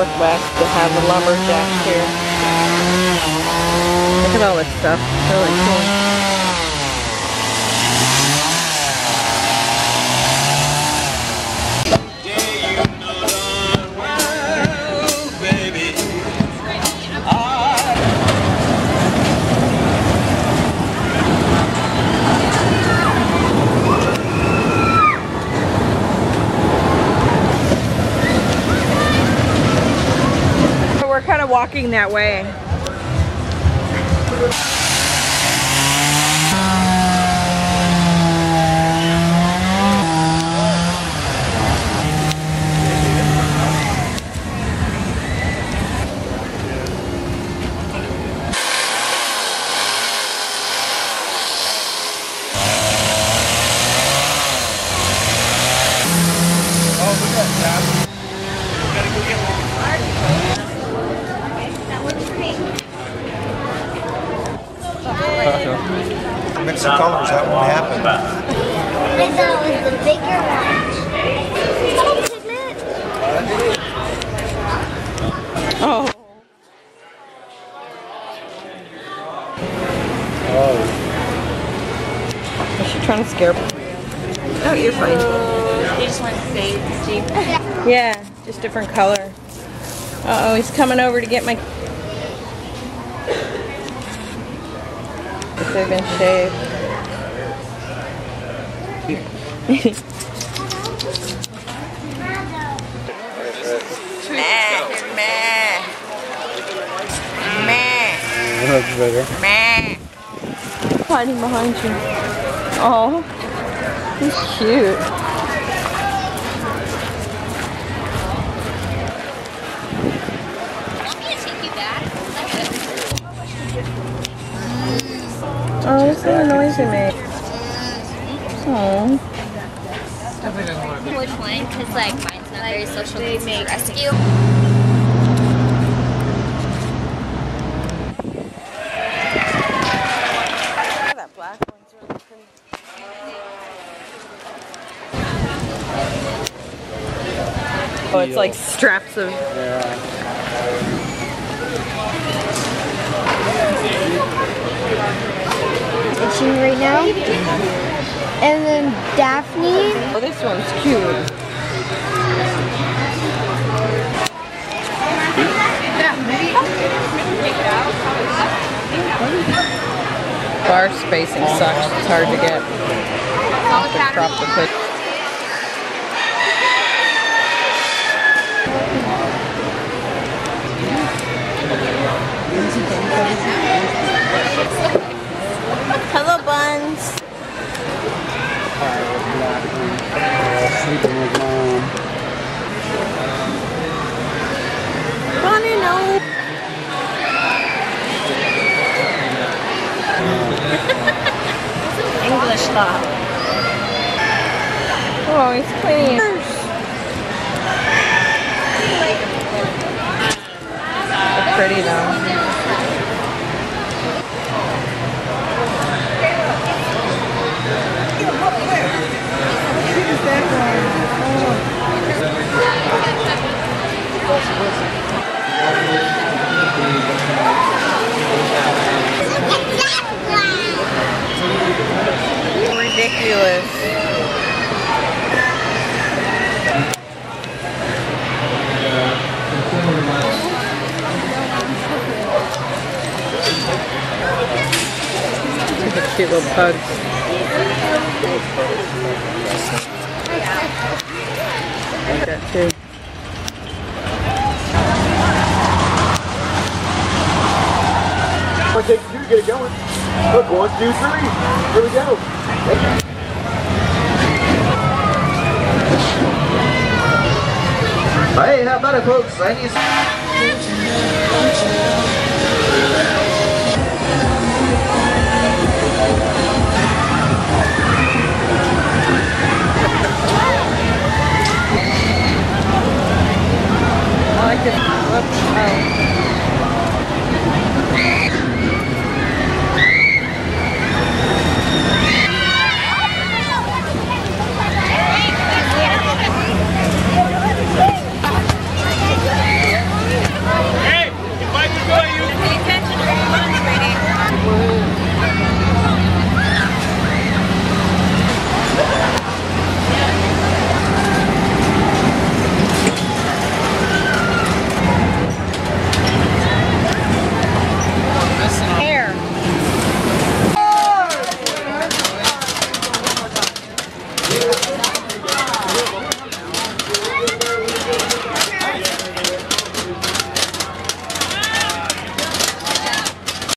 Northwest to have a lumberjack here. Look at all this stuff. Really cool. We're kind of walking that way. Oh, look at that. Gotta go get one. Mix of colors, that won't happen. I thought it was the bigger one. Oh. Oh. Is she trying to scare me? Oh, you're fine. You just want to say it's cheap. Yeah, just different color. Uh-oh, he's coming over to get my... If they've been shaved. Meh, meh. Meh. That's better. Meh. Hiding behind you. Oh, he's cute. Oh, this little noise it made. Oh. Which one? Because like mine's not very social. They make rescue. That black one's really pretty. Oh, it's like straps of... Itching right now. And then Daphne. Oh, this one's cute. Bar spacing sucks. It's hard to get. Crop the pic. Hello, Buns. Sleeping with Mom. Bonnie, no. English law. Oh, he's cleaning. They're pretty though. Ridiculous. Look at cute little pugs. Like that too. I'll take two, get it going. Look, 1, 2, 3. Here we go. Hey, how about it, folks? I need